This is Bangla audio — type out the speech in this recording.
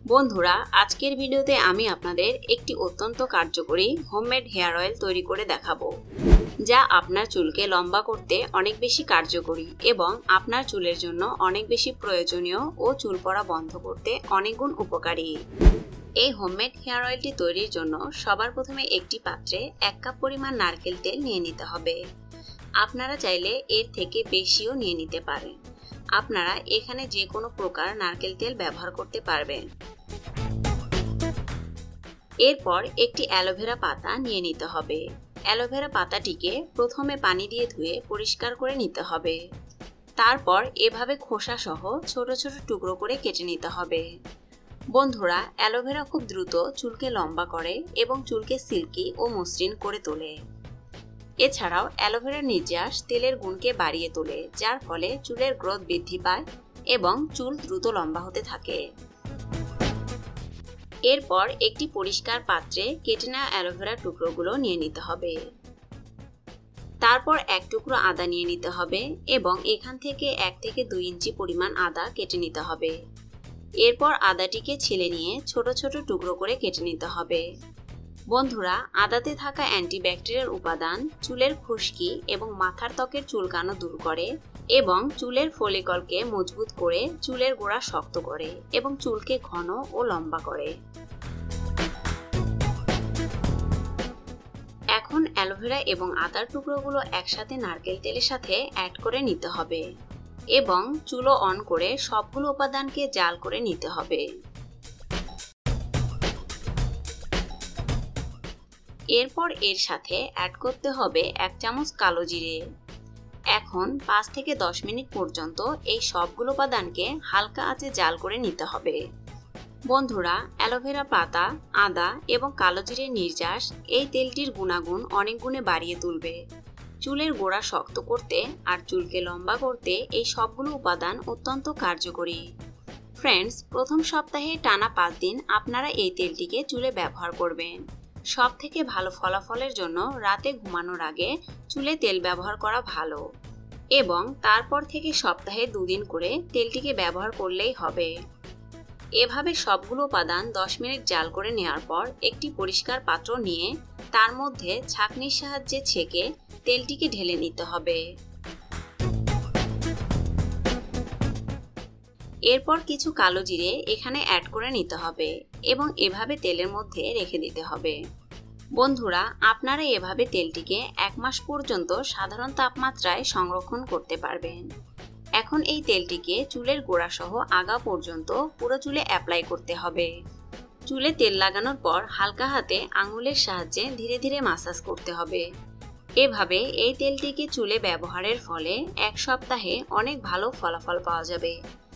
বন্ধুরা, আজকের ভিডিওতে আমি আপনাদের একটি অত্যন্ত কার্যকরী হোমমেড হেয়ার অয়েল তৈরি করে দেখাবো, যা আপনার চুলকে লম্বা করতে অনেক বেশি কার্যকরী এবং আপনার চুলের জন্য অনেক বেশি প্রয়োজনীয় ও চুল পড়া বন্ধ করতে অনেক গুণ উপকারী। এই হোমমেড হেয়ার অয়েলটি তৈরির জন্য সবার প্রথমে একটি পাত্রে 1 কাপ পরিমাণ নারকেল তেল নিয়ে নিতে হবে। আপনারা চাইলে এর থেকে বেশিও নিয়ে নিতে পারেন। আপনারা এখানে যে কোনো প্রকার নারকেল তেল ব্যবহার করতে পারবেন। এরপর একটি অ্যালোভেরা পাতা নিয়ে নিতে হবে। অ্যালোভেরা পাতাটিকে প্রথমে পানি দিয়ে ধুয়ে পরিষ্কার করে নিতে হবে। তারপর এভাবে খোসা সহ ছোট ছোট টুকরো করে কেটে নিতে হবে। বন্ধুরা, অ্যালোভেরা খুব দ্রুত চুলকে লম্বা করে এবং চুলকে সিল্কি ও মসৃণ করে তোলে। এছাড়াও অ্যালোভেরার নির্যাস তেলের গুণকে বাড়িয়ে তোলে, যার ফলে চুলের গ্রোথ বৃদ্ধি পায় এবং চুল দ্রুত লম্বা হতে থাকে। এরপর একটি পরিষ্কার পাত্রে কেটে নেওয়া অ্যালোভেরার টুকরোগুলো নিয়ে নিতে হবে। তারপর 1 টুকরো আদা নিয়ে নিতে হবে এবং এখান থেকে 1 থেকে 2 ইঞ্চি পরিমাণ আদা কেটে নিতে হবে। এরপর আদাটিকে ছিলে নিয়ে ছোট ছোট টুকরো করে কেটে নিতে হবে। বন্ধুরা, আদাতে থাকা অ্যান্টিব্যাকটেরিয়াল উপাদান চুলের খুশকি এবং মাথার ত্বকের চুলকানো দূর করে এবং চুলের ফলিকলকে মজবুত করে চুলের গোড়া শক্ত করে এবং চুলকে ঘন ও লম্বা করে। এখন অ্যালোভেরা এবং আদার টুকরোগুলো একসাথে নারকেল তেলের সাথে অ্যাড করে নিতে হবে এবং চুলো অন করে সবগুলো উপাদানকে জাল করে নিতে হবে। এরপর এর সাথে অ্যাড করতে হবে 1 চামচ কালো জিরে। এখন 5 থেকে 10 মিনিট পর্যন্ত এই সবগুলো উপাদানকে হালকা আঁচে জাল করে নিতে হবে। বন্ধুরা, অ্যালোভেরা পাতা, আদা এবং কালো জিরের নির্যাস এই তেলটির গুণাগুণ অনেক গুণে বাড়িয়ে তুলবে। চুলের গোড়া শক্ত করতে আর চুলকে লম্বা করতে এই সবগুলো উপাদান অত্যন্ত কার্যকরী। ফ্রেন্ডস, প্রথম সপ্তাহে টানা 5 দিন আপনারা এই তেলটিকে চুলে ব্যবহার করবেন। সবথেকে ভালো ফলাফলের জন্য রাতে ঘুমানোর আগে চুলে তেল ব্যবহার করা ভালো এবং তারপর থেকে সপ্তাহে 2 দিন করে তেলটিকে ব্যবহার করলেই হবে। এভাবে সবগুলো উপাদান 10 মিনিট জাল করে নেওয়ার পর একটি পরিষ্কার পাত্র নিয়ে তার মধ্যে ছাঁকনির সাহায্যে ছেঁকে তেলটিকে ঢেলে নিতে হবে। এরপর কিছু কালো জিরে এখানে অ্যাড করে নিতে হবে এবং এভাবে তেলের মধ্যে রেখে দিতে হবে। বন্ধুরা, আপনারা এভাবে তেলটিকে 1 মাস পর্যন্ত সাধারণ তাপমাত্রায় সংরক্ষণ করতে পারবেন। এখন এই তেলটিকে চুলের গোড়া সহ আগা পর্যন্ত পুরো চুলে অ্যাপ্লাই করতে হবে। চুলে তেল লাগানোর পর হালকা হাতে আঙুলের সাহায্যে ধীরে ধীরে মাসাজ করতে হবে। এভাবে এই তেলটিকে চুলে ব্যবহারের ফলে 1 সপ্তাহে অনেক ভালো ফলাফল পাওয়া যাবে।